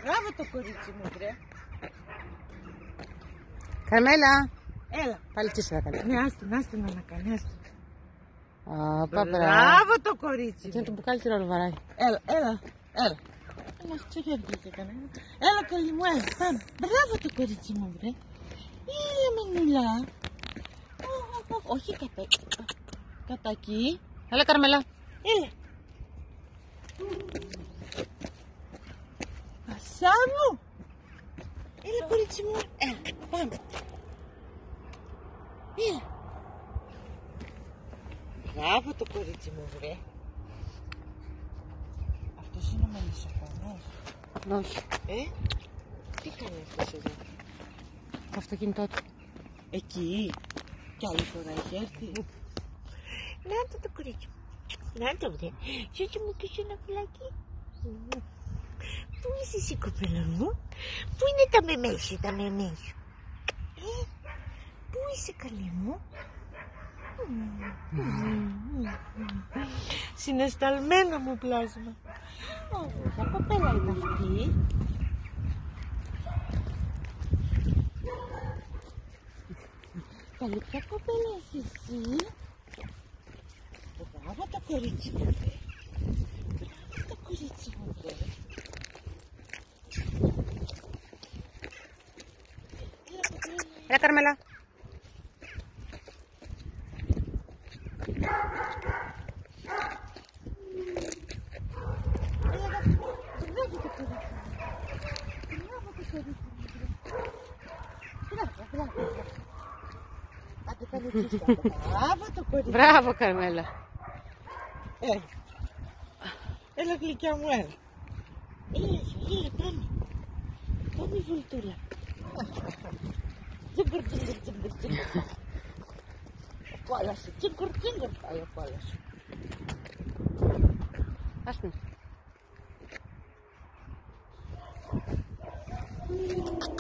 Μπράβο το κορίτσι μου, βρε. Καρμέλα. Έλα. Πάλι τι σου έκανε. Ναι, άστον να κάνει, άστον. Μπράβο το κορίτσι μου. μου. Το μπουκάλι τι ρόλο βαράει. Έλα. Μας ξεχέρδηκε κανένα. Έλα καλή μου, έλα, πάμε. Μπράβο το κορίτσι μου, βρε. Έλα μανουλά. Όχι κατά εκεί. Έλα Καρμέλα. Έλα. Πασά μου. Έλα κορίτσι μου. Έλα, πάμε. Έλα. Μπράβο το κορίτσι μου, βρε. Αυτός είναι ο μελισσοφωνός. Όχι. Τι κάνει αυτός εδώ. Το αυτοκίνητό του. Εκεί. Κι άλλη φορά έχει έρθει. Να το κορίτσι μου. Να το βρε. Σώσε μου και σε ένα φυλάκι. Πού είσαι εσύ κοπέλα μου. Πού είναι τα μεμέ σου, τα μεμέ σου. Πού είσαι καλή μου. Συναισθαλμένο μου πλάσμα. Ωραία κοπέλα είναι αυτή. Καλή ποια κοπέλα είσαι εσύ. Μπράβο το κορίτσι μου, βρε. Μπράβο το κορίτσι μου, βρε. Έλα Καρμέλα. Μπράβο το κορίτσι. Μπράβο Καρμέλα. Έλα γλυκιά μου, έλα. Έλα, πάμε. Πάμε βουλτούλα. Τζιγκουρ. Κόλασε, τζιγκουρ, πάει ο κόλας. Άστον.